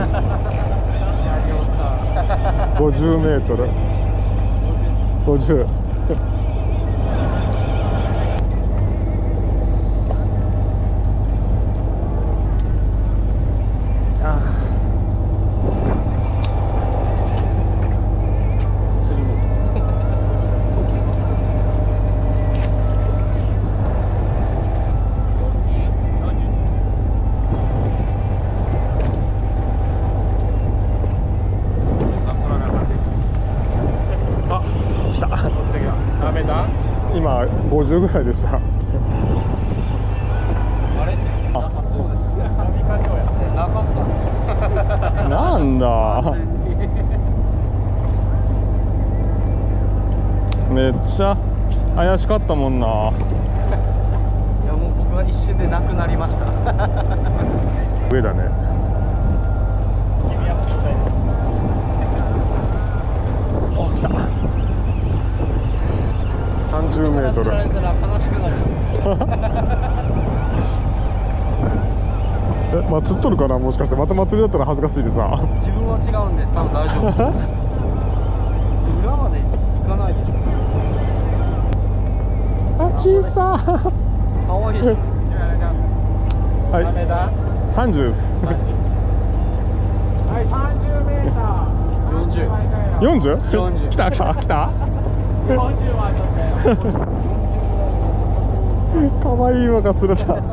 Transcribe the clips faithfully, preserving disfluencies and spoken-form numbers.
ごじゅうメートル。ごじゅう。今ごじゅうぐらいでした。あれ？あ、そうです。なかった。なんだ。めっちゃ怪しかったもんな。いやもう僕は一瞬でなくなりました。 上だね。お、来た。さんじゅうメートル。え、まつっとるかな、もしかして。また祭りだったら恥ずかしいでさ。 自分は違うんで、多分大丈夫。裏まで行かないで。 あ、小さ。 可愛い。 はい。さんじゅうです。 はい、さんじゅうメーター。 よんじゅう。 よんじゅう？ よんじゅう。 来た来た来た。 よんじゅうはちょっと。 かわいい馬が釣れた。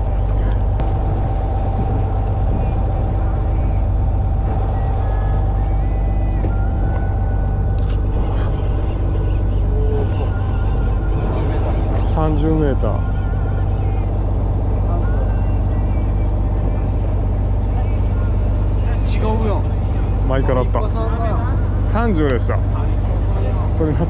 さんじゅうメーター。 違うよ。 前からあった。さんじゅうでした。取ります。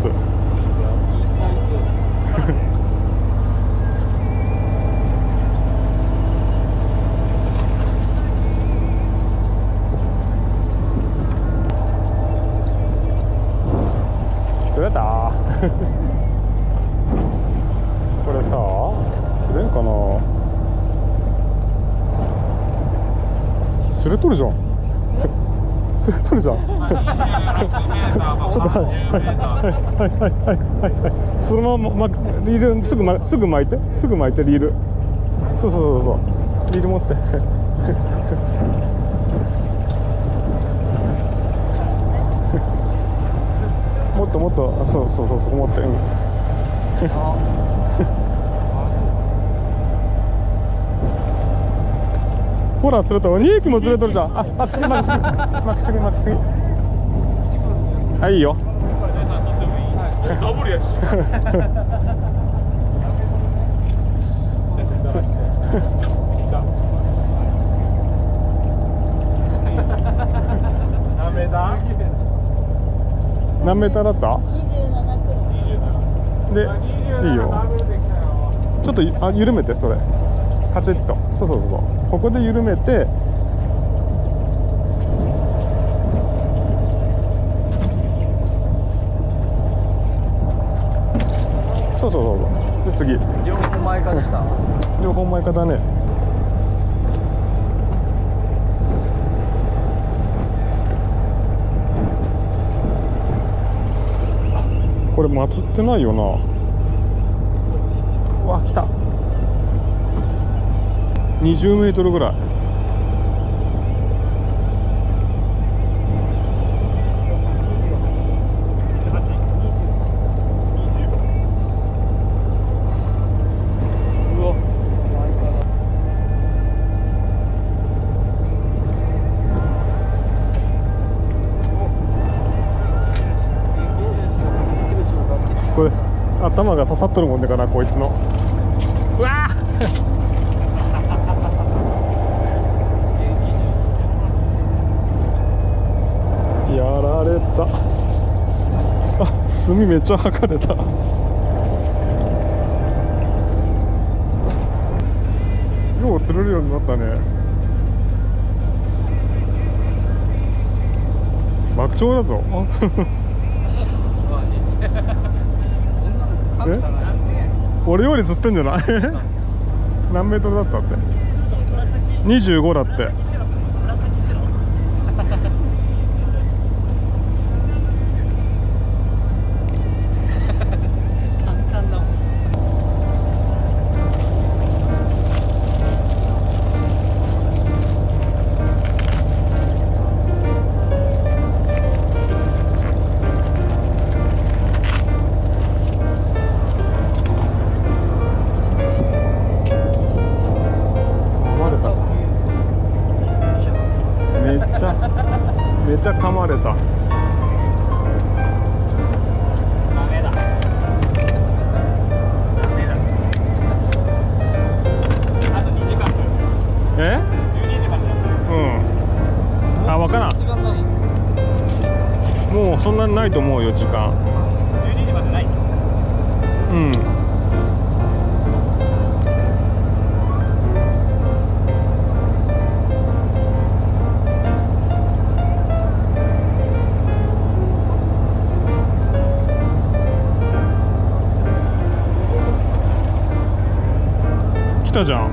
釣れた。これさ、釣れんかな。釣れとるじゃん。釣れとるじゃん。ちょっとはいはいはいはいはいはい。そのまま、ま、リールすぐ、ま、すぐ巻いて、すぐ巻いてリール。そうそうそうそう。リール持って。もっともっと、あ、そうそうそう、そこ持って。うん。ほら釣れた。にひきも釣れとるじゃん。あ、あ、次巻きすぎ巻きすぎ巻きすぎ。はい、いいよ。 ダブルやし。何メーター？ 何メーターだった？で、いいよ。ちょっとあ緩めて、それカチッと。そうそうそうそう、ここで緩めて、そうそうそうそう。で次両方前かでした。 両方前かだね。これ祭ってないよな。うわ、来た。にじゅうメートルぐらい。これ頭が刺さっとるもんだからこいつの。うわやられた。あ、炭めっちゃ剥かれた。よう釣れるようになったね。爆鳥だぞ。え、俺より釣ってんじゃない？何メートルだったって？にじゅうごだって。 ちゃめちゃ噛まれた。 ダメだダメだ。あとにじかんする。 えじゅうにじまでだった。 うんあ分からん。 時間ない。 もうそんなにないと思うよ時間。 じゅうにじまでない。 うん来たじゃん。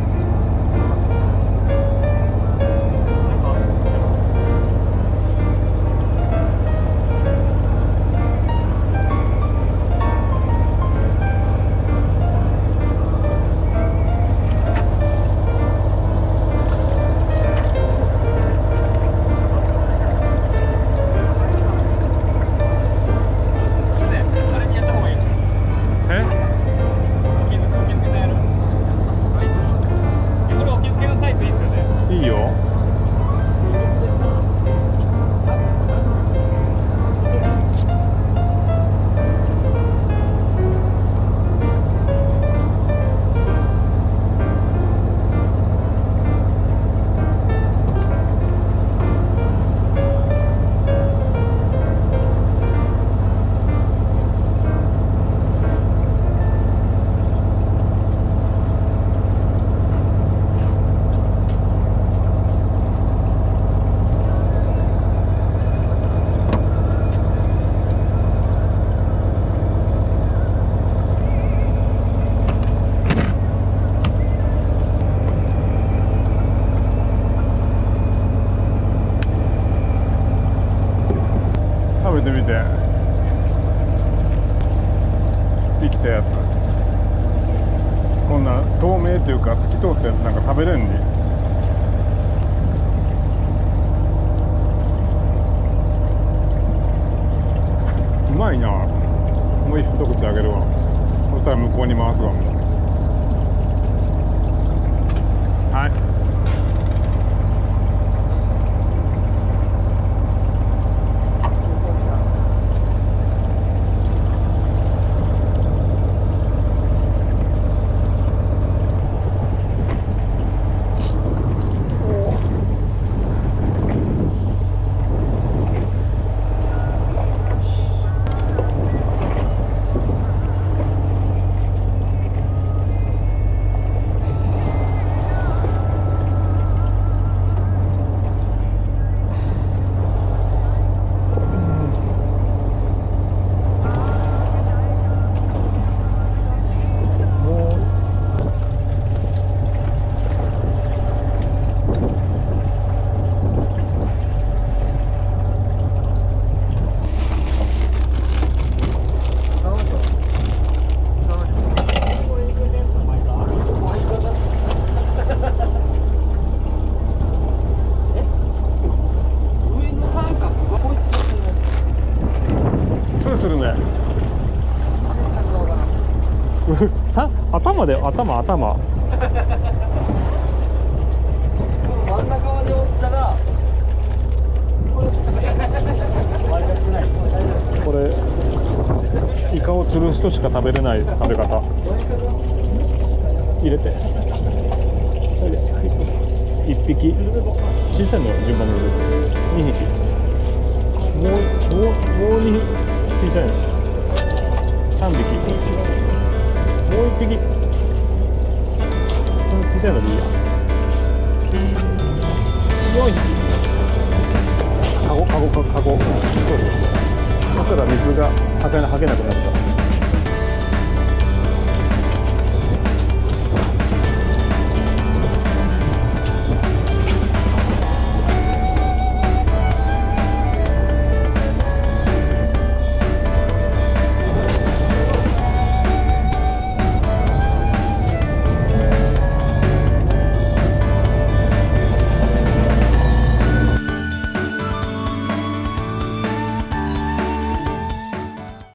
食べてみて。生きたやつ。こんな透明というか透き通ったやつなんか食べれんに。うまいな。もう一口あげるわ。そしたら向こうに回すわ。はい。さ頭で頭頭真ん中までおったらこれイカを釣る人しか食べれない食べ方。入れてそれでいっぴき小さいの順番に入れる。にひきもうもうもうにひき小さいのさんびきもういっぴきこの小さいのでいいや。よんひきカゴカゴカゴカゴ。そうです。そしたら水がはけなくなった。